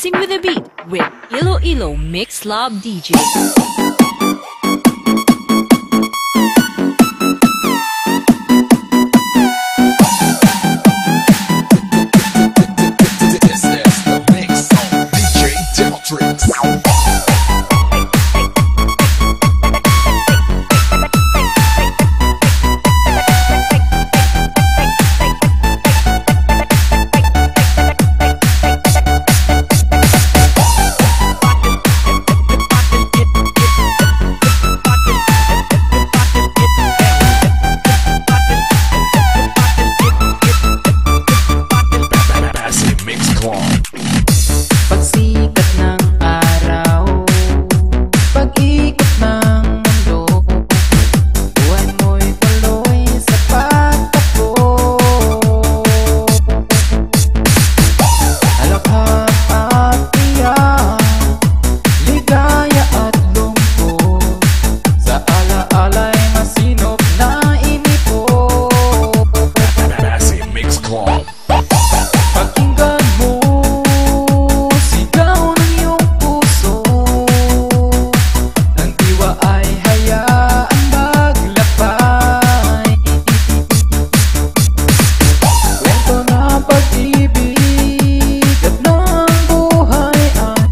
Dancing with the Beat with Iloilo Mix Love DJ. This is the mix on DJ Demotrix. Pagsikat ng araw, pag-ikot ng mundo, buhay mo'y tuloy sa pagtakbo. Alakhak at tiyak, ligaya at lungkot, sa alaala'y masinop na inipon. Massive Mix Club. Pakinggan mo, sigaw ng iyong puso. Ang diwa ay hayaan maglakbay. Kwento na pag-ibig at ng buhay ay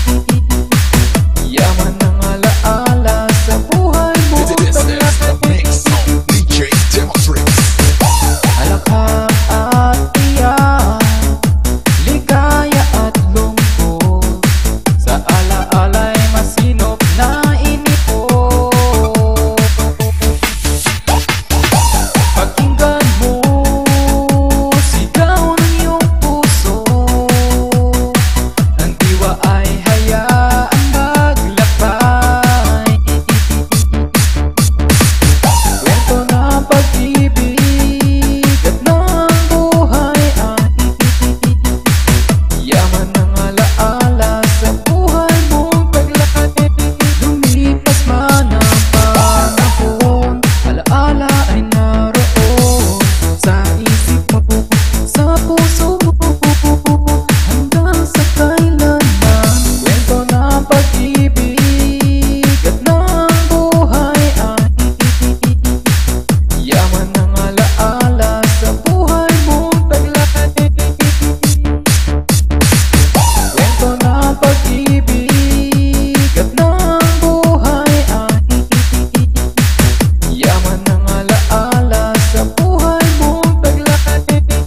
yaman ng alaala sa buhay mo. This is the mix on DJ Demotrix. Alakhak at tiyak, ligaya at lungkot, sa alaala'y masinop na inipon. Pakinggan mo, sigaw ng iyong puso. Ang diwa ay hayaan maglakbay. Kwento na pag-ibig at ng buhay ay yaman ng alaala sa buhay mong paglakad. Lumipas man ang panahon, alaala ay naroon sa isip mo, sa puso mo, hanggang sa kailanman. Kwento na pag-ibig at ng buhay ay yaman ng alaala sa buhay mong paglakad. Kwento na pag-ibig at ng buhay ay yaman ng alaala sa buhay mong paglakad.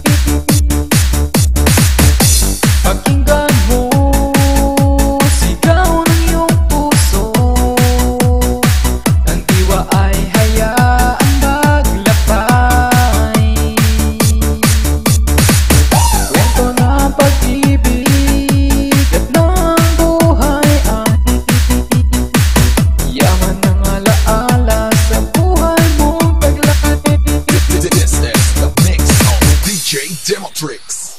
Pakinggan mo, sigaw ng iyong puso. Ang diwa ay hayaan maglakbay. Kwento na pag-ibig at ng buhay ay yaman ng alaala sa buhay mong paglakad. This is the mix on DJ Demotrix.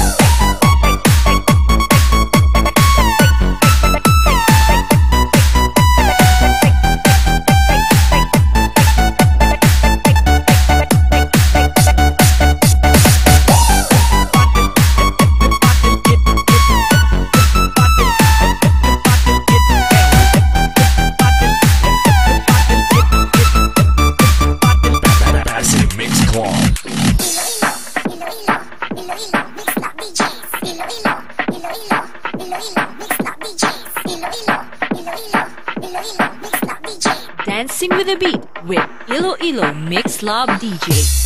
Massive Mix Club. Dancing with the Beat with Iloilo Mix Love DJ.